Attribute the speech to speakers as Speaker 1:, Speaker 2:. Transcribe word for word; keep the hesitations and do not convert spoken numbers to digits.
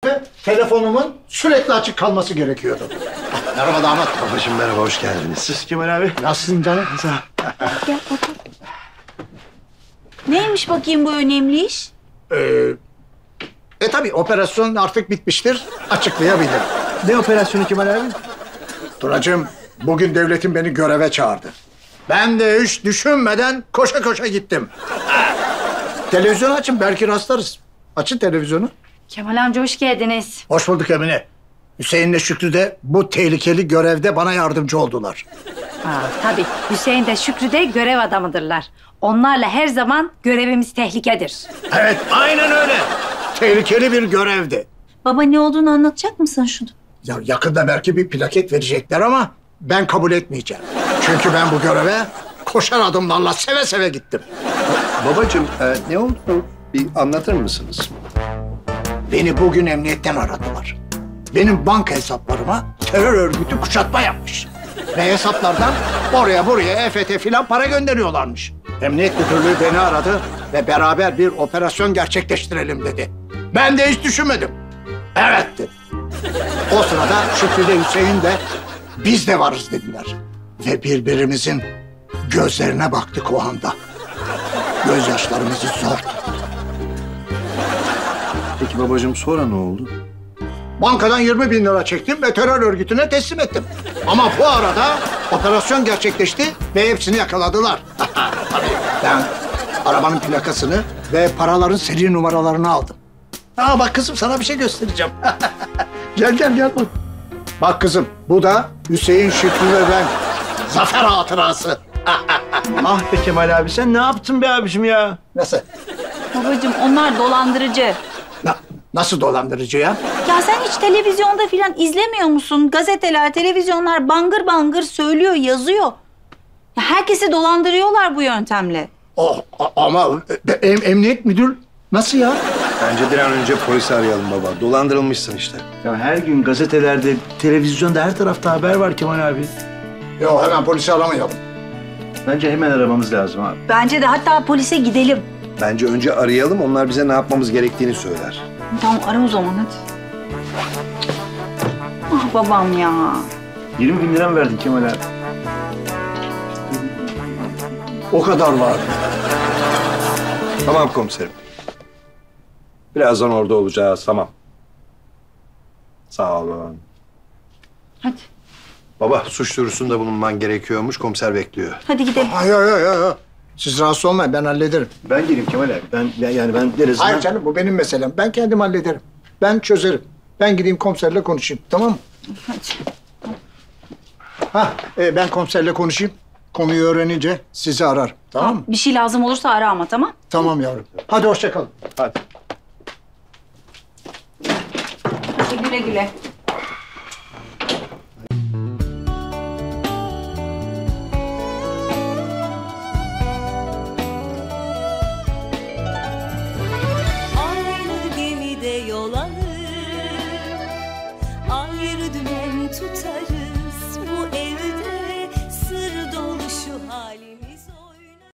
Speaker 1: telefonumun sürekli açık kalması gerekiyordu. Merhaba damat.
Speaker 2: Babacığım merhaba, hoş geldiniz. Siz Kemal abi?
Speaker 1: Nasılsın canım?
Speaker 3: Gel otur. Neymiş bakayım bu önemli iş?
Speaker 1: Ee, e tabii operasyon artık bitmiştir. Açıklayabilirim.
Speaker 2: Ne operasyonu Kemal abi?
Speaker 1: Turacığım, bugün devletin beni göreve çağırdı. Ben de hiç düşünmeden koşa koşa gittim. Televizyon açın, belki rastlarız. Açın televizyonu.
Speaker 3: Kemal amca hoş geldiniz.
Speaker 1: Hoş bulduk Emine. Hüseyin'le Şükrü de bu tehlikeli görevde bana yardımcı oldular.
Speaker 3: Aa, tabii Hüseyin de Şükrü de görev adamıdırlar. Onlarla her zaman görevimiz tehlikedir.
Speaker 1: Evet, aynen öyle. Tehlikeli bir görevdi.
Speaker 3: Baba ne olduğunu anlatacak mısın şunu?
Speaker 1: Ya yakında belki bir plaket verecekler ama ben kabul etmeyeceğim. Çünkü ben bu göreve koşar adımlarla seve seve gittim.
Speaker 2: Babacığım e, ne oldu? Bir anlatır mısınız?
Speaker 1: Beni bugün emniyetten aradılar. Benim banka hesaplarıma terör örgütü kuşatma yapmış. Ve hesaplardan oraya buraya E F T filan para gönderiyorlarmış. Emniyet müdürlüğü beni aradı ve beraber bir operasyon gerçekleştirelim dedi. Ben de hiç düşünmedim. Evet dedim. O sırada Şükrü de Hüseyin de biz de varız dediler. Ve birbirimizin gözlerine baktık o anda. Gözyaşlarımızı zor tuttuk.
Speaker 2: Peki babacığım sonra ne oldu?
Speaker 1: Bankadan yirmi bin lira çektim ve terör örgütüne teslim ettim. Ama bu arada operasyon gerçekleşti ve hepsini yakaladılar. Tabii ben arabanın plakasını ve paraların seri numaralarını aldım. Aa bak kızım, sana bir şey göstereceğim. Gel gel gel bak. Bak kızım, bu da Hüseyin, Şükrü ve ben. Zafer hatırası.
Speaker 2: Ah be Kemal abi, sen ne yaptın be abicim ya?
Speaker 1: Nasıl?
Speaker 3: Babacığım onlar dolandırıcı.
Speaker 1: Na- nasıl dolandırıcı ya?
Speaker 3: Ya sen hiç televizyonda filan izlemiyor musun? Gazeteler, televizyonlar bangır bangır söylüyor, yazıyor. Ya herkesi dolandırıyorlar bu yöntemle.
Speaker 1: Oh, a- ama e, em- emniyet müdür nasıl ya?
Speaker 2: Bence bir an önce polisi arayalım baba. Dolandırılmışsın işte. Ya her gün gazetelerde, televizyonda her tarafta haber var Kemal abi.
Speaker 1: Yok, hemen polisi aramayalım.
Speaker 2: Bence hemen aramamız lazım abi.
Speaker 3: Bence de hatta polise gidelim.
Speaker 2: Bence önce arayalım, onlar bize ne yapmamız gerektiğini söyler.
Speaker 3: Tamam ara o zaman hadi. Ah babam ya.
Speaker 2: yirmi bin lira mı verdin Kemal abi?
Speaker 1: O kadar var.
Speaker 2: Tamam komiserim. Birazdan orada olacağız, tamam. Sağ olun.
Speaker 3: Hadi.
Speaker 2: Baba, suç duyurusunda bulunman gerekiyormuş, komiser bekliyor.
Speaker 3: Hadi gidelim.
Speaker 1: Hayır hayır hayır. Siz rahatsız olmayın, ben hallederim.
Speaker 2: Ben geleyim Kemal abi. Ben yani ben deriz.
Speaker 1: Hayır canım, bu benim meselem. Ben kendim hallederim. Ben çözerim. Ben gideyim komiserle konuşayım, tamam mı?
Speaker 3: Hadi.
Speaker 1: Ha, e, ben komiserle konuşayım. Konuyu öğrenince sizi ararım, tamam mı?
Speaker 3: Bir şey lazım olursa ara ama tamam.
Speaker 1: Tamam yavrum. Hadi hoşça kalın.
Speaker 2: Hadi.
Speaker 3: Hadi güle güle.
Speaker 4: Aynı gemide yol alır, ayrı dümen tutarız.